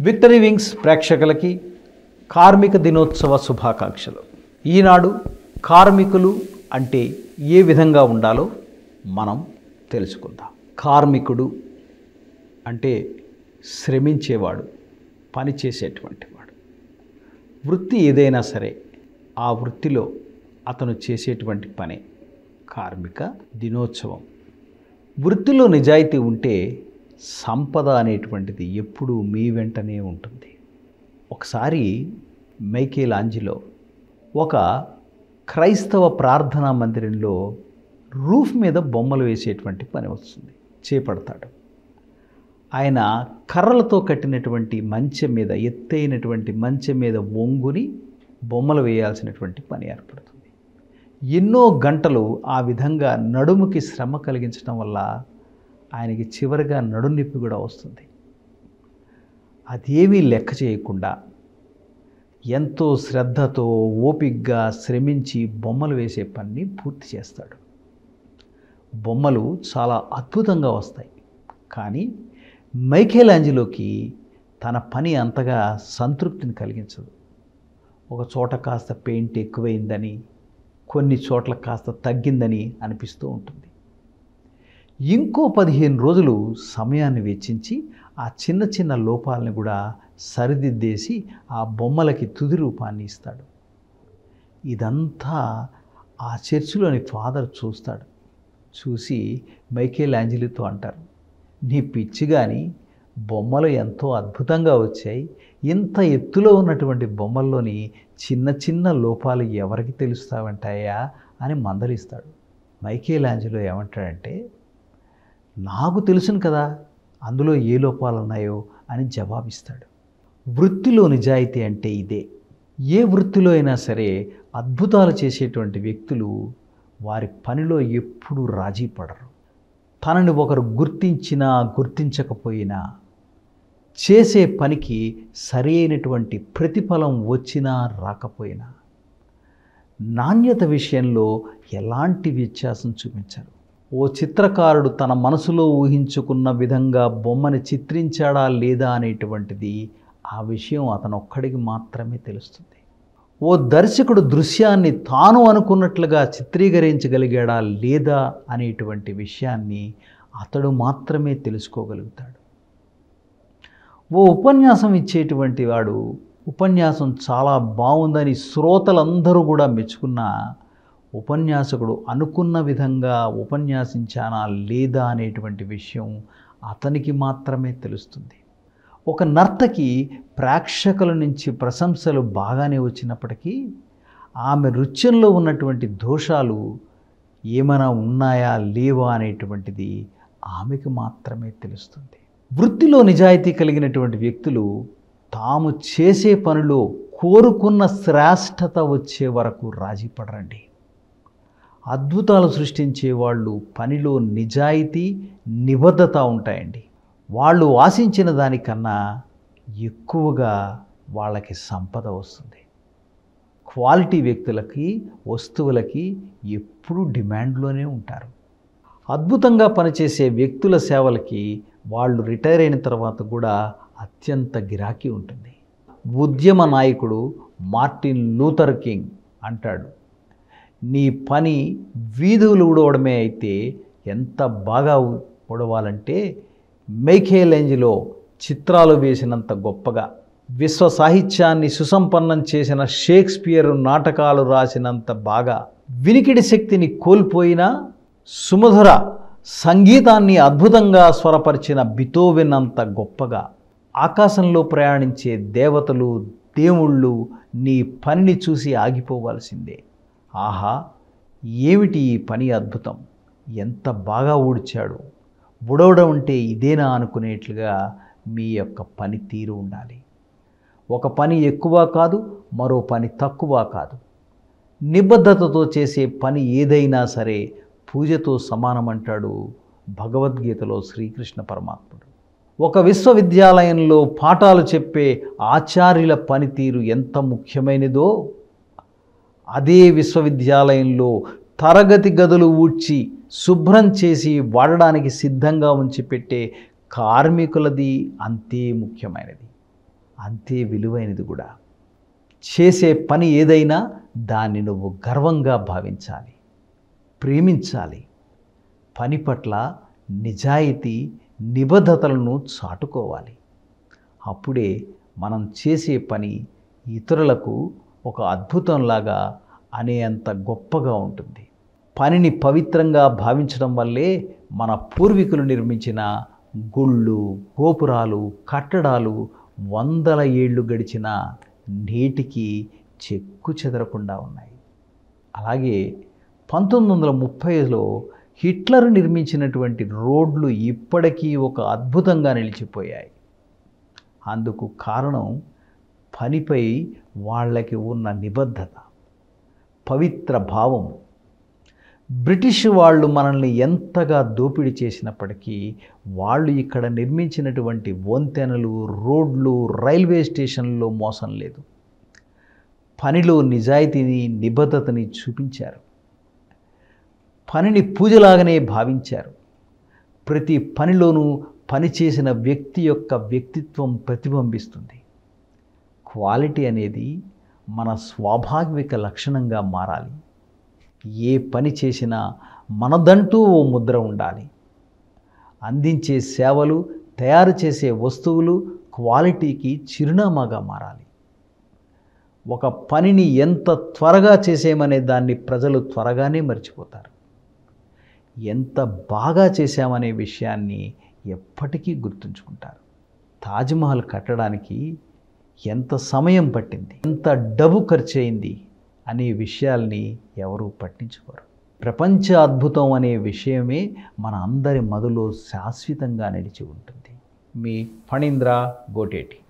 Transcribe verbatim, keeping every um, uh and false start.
Victory wings ప్రేక్షకులకి కార్మిక దినోత్సవ శుభాకాంక్షలు. ఈనాడు కార్మికులు అంటే ఏ విధంగా ఉండాలో మనం తెలుసుకుందాం. కార్మికుడు అంటే శ్రమించేవాడు, పని చేసేటువంటి వాడు. వృత్తి ఏదైనా సరే ఆ వృత్తిలో అతను చేసేటువంటి పనే కార్మిక దినోత్సవం. వృత్తిలో నిజాయితీ ఉంటే సంపద అనేటువంటిది ఎప్పుడూ మీ వెంటనే ఉంటుంది. ఒకసారి మైకేలాంజిలో ఒక క్రైస్తవ ప్రార్థనా మందిరంలో రూఫ్ మీద బొమ్మలు వేసేటువంటి పని వస్తుంది, చేపడతాడు. ఆయన కర్రలతో కట్టినటువంటి మంచెం మీద, ఎత్తైనటువంటి మంచెం మీద వంగుని బొమ్మలు వేయాల్సినటువంటి పని ఏర్పడుతుంది. ఎన్నో గంటలు ఆ విధంగా నడుముకి శ్రమ కలిగించడం వల్ల ఆయనకి చివరిగా నడునొప్పి కూడా వస్తుంది. అదేమీ లెక్క చేయకుండా ఎంతో శ్రద్ధతో ఓపికగా శ్రమించి బొమ్మలు వేసే పనిని పూర్తి చేస్తాడు. బొమ్మలు చాలా అద్భుతంగా వస్తాయి. కానీ మైకేలాంజిలోకి తన పని అంతగా సంతృప్తిని కలిగించదు. ఒక చోట కాస్త పెయింట్ ఎక్కువైందని, కొన్ని చోట్ల కాస్త తగ్గిందని అనిపిస్తూ ఉంటుంది. ఇంకో పదిహేను రోజులు సమయాన్ని వెచ్చించి ఆ చిన్న చిన్న లోపాలని కూడా సరిదిద్దేసి ఆ బొమ్మలకి తుది రూపాన్ని ఇస్తాడు. ఇదంతా ఆ చర్చిలోని ఫాదర్ చూస్తాడు. చూసి మైకేలాంజిలోతో అంటారు, నీ పిచ్చి కానీ బొమ్మలు ఎంతో అద్భుతంగా వచ్చాయి, ఇంత ఎత్తులో ఉన్నటువంటి బొమ్మల్లోని చిన్న చిన్న లోపాలు ఎవరికి తెలుస్తావంటాయా అని మందలిస్తాడు. మైకేలాంజిలో ఏమంటాడంటే, నాకు తెలుసును కదా అందులో ఏ లోపాలు ఉన్నాయో అని జవాబిస్తాడు. వృత్తిలో నిజాయితీ అంటే ఇదే. ఏ వృత్తిలో అయినా సరే అద్భుతాలు చేసేటువంటి వ్యక్తులు వారి పనిలో ఎప్పుడూ రాజీ పడరు. తనని ఒకరు గుర్తించినా గుర్తించకపోయినా చేసే పనికి సరి అయినటువంటి ప్రతిఫలం వచ్చినా రాకపోయినా నాణ్యత విషయంలో ఎలాంటి వ్యత్యాసం చూపించరు. ఓ చిత్రకారుడు తన మనసులో ఊహించుకున్న విధంగా బొమ్మని చిత్రించాడా లేదా అనేటువంటిది ఆ విషయం అతనొక్కడికి మాత్రమే తెలుస్తుంది. ఓ దర్శకుడు దృశ్యాన్ని తాను అనుకున్నట్లుగా చిత్రీకరించగలిగాడా లేదా అనేటువంటి విషయాన్ని అతడు మాత్రమే తెలుసుకోగలుగుతాడు. ఓ ఉపన్యాసం ఇచ్చేటువంటి వాడు ఉపన్యాసం చాలా బాగుందని శ్రోతలందరూ కూడా మెచ్చుకున్నా ఉపన్యాసకుడు అనుకున్న విధంగా ఉపన్యాసించానా లేదా అనేటువంటి విషయం అతనికి మాత్రమే తెలుస్తుంది. ఒక నర్తకి ప్రేక్షకుల నుంచి ప్రశంసలు బాగానే వచ్చినప్పటికీ ఆమె నృత్యంలో ఉన్నటువంటి దోషాలు ఏమైనా ఉన్నాయా లేవా అనేటువంటిది ఆమెకు మాత్రమే తెలుస్తుంది. వృత్తిలో నిజాయితీ కలిగినటువంటి వ్యక్తులు తాము చేసే పనిలో కోరుకున్న శ్రేష్టత వచ్చే వరకు రాజీ పడరండి. అద్భుతాలు సృష్టించే వాళ్ళు పనిలో నిజాయితీ, నిబద్ధత ఉంటాయండి. వాళ్ళు ఆశించిన దానికన్నా ఎక్కువగా వాళ్ళకి సంపద వస్తుంది. క్వాలిటీ వ్యక్తులకి, వస్తువులకి ఎప్పుడూ డిమాండ్లోనే ఉంటారు. అద్భుతంగా పనిచేసే వ్యక్తుల సేవలకి వాళ్ళు రిటైర్ అయిన తర్వాత కూడా అత్యంత గిరాకీ ఉంటుంది. ఉద్యమ నాయకుడు మార్టిన్ లూథర్ కింగ్ అంటాడు, నీ పని వీధులు ఊడవడమే అయితే ఎంత బాగా ఊడవాలంటే మైకేలాంజిలో చిత్రాలు వేసినంత గొప్పగా, విశ్వ సాహిత్యాన్ని సుసంపన్నం చేసిన షేక్స్పియర్ నాటకాలు రాసినంత బాగా, వినికిడి శక్తిని కోల్పోయినా సుమధుర సంగీతాన్ని అద్భుతంగా స్వరపరిచిన బీథోవెన్ అంత గొప్పగా, ఆకాశంలో ప్రయాణించే దేవతలు, దేవుళ్ళు నీ పనిని చూసి ఆగిపోవాల్సిందే. ఆహా, ఏమిటి ఈ పని అద్భుతం, ఎంత బాగా ఊడ్చాడు, ఊడవడం అంటే ఇదేనా అనుకునేట్లుగా మీ యొక్క పని తీరు ఉండాలి. ఒక పని ఎక్కువ కాదు, మరో పని తక్కువ కాదు. నిబద్ధతతో చేసే పని ఏదైనా సరే పూజతో సమానమంటాడు భగవద్గీతలో శ్రీకృష్ణ పరమాత్ముడు. ఒక విశ్వవిద్యాలయంలో పాఠాలు చెప్పే ఆచార్యుల పనితీరు ఎంత ముఖ్యమైనదో, అదే విశ్వవిద్యాలయంలో తరగతి గదులు ఊడ్చి శుభ్రం చేసి వాడడానికి సిద్ధంగా ఉంచి పెట్టే కార్మికులది అంతే ముఖ్యమైనది. అంతే విలువైనది కూడా. చేసే పని ఏదైనా దాన్ని నువ్వు గర్వంగా భావించాలి, ప్రేమించాలి. పని పట్ల నిజాయితీ, నిబద్ధతలను చాటుకోవాలి. అప్పుడే మనం చేసే పని ఇతరులకు ఒక అద్భుతంలాగా అనేంత గొప్పగా ఉంటుంది. పనిని పవిత్రంగా భావించడం వల్లే మన పూర్వీకులు నిర్మించిన గుళ్ళు, గోపురాలు, కట్టడాలు వందల ఏళ్ళు గడిచిన నేటికి చెక్కు చెదరకుండా ఉన్నాయి. అలాగే పంతొమ్మిది వందల ముప్పైలో హిట్లర్ నిర్మించినటువంటి రోడ్లు ఇప్పటికీ ఒక అద్భుతంగా నిలిచిపోయాయి. అందుకు కారణం పనిపై వాళ్ళకి ఉన్న నిబద్ధత, పవిత్ర భావం. బ్రిటిష్ వాళ్ళు మనల్ని ఎంతగా దోపిడీ చేసినప్పటికీ వాళ్ళు ఇక్కడ నిర్మించినటువంటి వంతెనలు, రోడ్లు, రైల్వే స్టేషన్లలో మోసం లేదు. పనిలో నిజాయితీని, నిబద్ధతని చూపించారు. పనిని పూజలాగానే భావించారు. ప్రతి పనిలోనూ పనిచేసిన వ్యక్తి యొక్క వ్యక్తిత్వం ప్రతిబింబిస్తుంది. క్వాలిటీ అనేది మన స్వాభావిక లక్షణంగా మారాలి. ఏ పని చేసినా మనదంటూ ఓ ముద్ర ఉండాలి. అందించే సేవలు, తయారు చేసే వస్తువులు క్వాలిటీకి చిరునామాగా మారాలి. ఒక పనిని ఎంత త్వరగా చేసేమనే దాన్ని ప్రజలు త్వరగానే మర్చిపోతారు. ఎంత బాగా చేశామనే విషయాన్ని ఎప్పటికీ గుర్తుంచుకుంటారు. తాజ్మహల్ కట్టడానికి ఎంత సమయం పట్టింది, ఎంత డబ్బు ఖర్చు అయింది అనే విషయాల్ని ఎవరూ పట్టించుకోరు. ప్రపంచ అద్భుతం అనే విషయమే మన అందరి మదిలో శాశ్వతంగా నిలిచి ఉంటుంది. మీ ఫణీంద్ర గోటేటి.